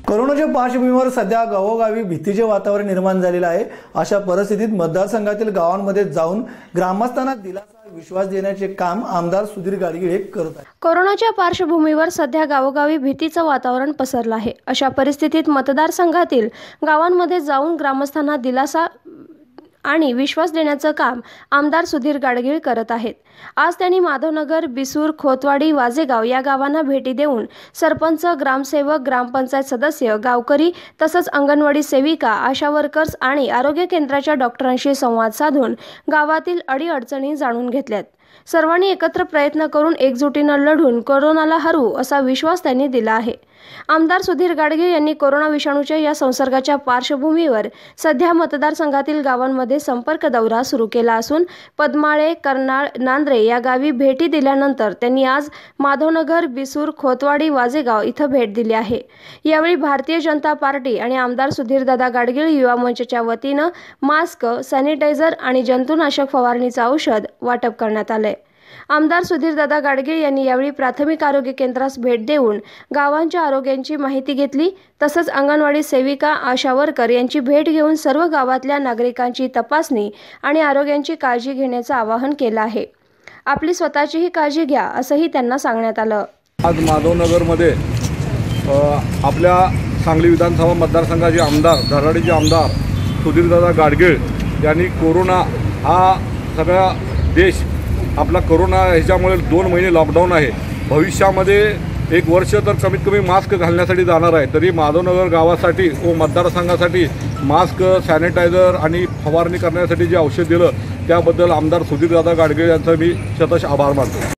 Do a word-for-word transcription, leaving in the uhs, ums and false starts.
कोरोनाच्या पार्श्वभूमीवर सध्या गावोगावी भीतीचे वातावरण निर्माण झालेले आहे। अशा परिस्थितीत मतदारसंघातील गावांमध्ये जाऊन ग्रामस्थांना दिलासा विश्वास देण्याचे काम आमदार सुधीर गाडगीळ करत आहेत। कोरोनाच्या पार्श्वभूमीवर सध्या गावोगावी भीतीचं वातावरण पसरलं आहे। अशा परिस्थितीत मतदारसंघातील गावांमध्ये जाऊन ग्रामस्थांना दिलासा आणि विश्वास देण्याचं काम आमदार सुधीर गाडगीळ करत आहेत। आज त्यांनी माधवनगर, बिसूर, खोतवाडी, वाजेगाव या गावांना भेटी देऊन सरपंच, ग्रामसेवक, ग्रामपंचायत सदस्य, गावकरी तसंच अंगणवाडी सेविका, आशा वर्कर्स आणि आरोग्य केंद्राच्या डॉक्टरांशी संवाद साधून गावातील अडीअडचणी जाणून घेतल्यात। सर्वांनी एकत्र प्रयत्न करून एकजुटीनं लढून कोरोनाला हरवू असा विश्वास त्यांनी दिला आहे। आमदार सुधीर गाडगीळ यांनी कोरोना विषाणूच्या या संसर्गाच्या पार्श्वभूमीवर सध्या मतदारसंघातील गावांमध्ये संपर्क दौरा सुरू केला असून पद्माळे, कर्नाळ, नांद्रे या गावी भेटी दिल्यानंतर त्यांनी आज माधवनगर, बिसूर, खोतवाडी, वाजेगाव इथं भेट दिली आहे। यावेळी भारतीय जनता पार्टी आणि आमदार सुधीरदादा गाडगीळ युवा मंचच्या वतीनं मास्क, सॅनिटायझर आणि जंतुनाशक फवारणीचं औषध वाटप करण्यात आलंय। आमदार सुधीरदादा गाडगीळ यांनी यावेळी प्राथमिक आरोग्य केंद्रास भेट देऊन गावांच्या आरोग्याची माहिती घेतली। तसंच अंगणवाडी सेविका, आशा वर्कर यांची भेट घेऊन सर्व गावातल्या नागरिकांची तपासणी आणि आरोग्याची काळजी घेण्याचं आवाहन केलं आहे। आपली स्वतःचीही काळजी घ्या असंही त्यांना सांगण्यात आलं। आज माधवनगरमध्ये आपल्या सांगली विधानसभा मतदारसंघाचे आमदार, धराडीचे आमदार सुधीरदादा गाडगीळ यांनी कोरोना हा सगळा देश आपला कोरोना ह्याच्यामुळे दोन महिने लॉकडाऊन आहे, भविष्यामध्ये एक वर्ष तर कमीत कमी मास्क घालण्यासाठी जाणार आहे। तरी माधवनगर गावासाठी व मतदारसंघासाठी मास्क, सॅनिटायझर आणि फवारणी करण्यासाठी जे औषध दिलं त्याबद्दल आमदार सुधीरदादा गाडगीळ यांचा मी शतश आभार मानतो।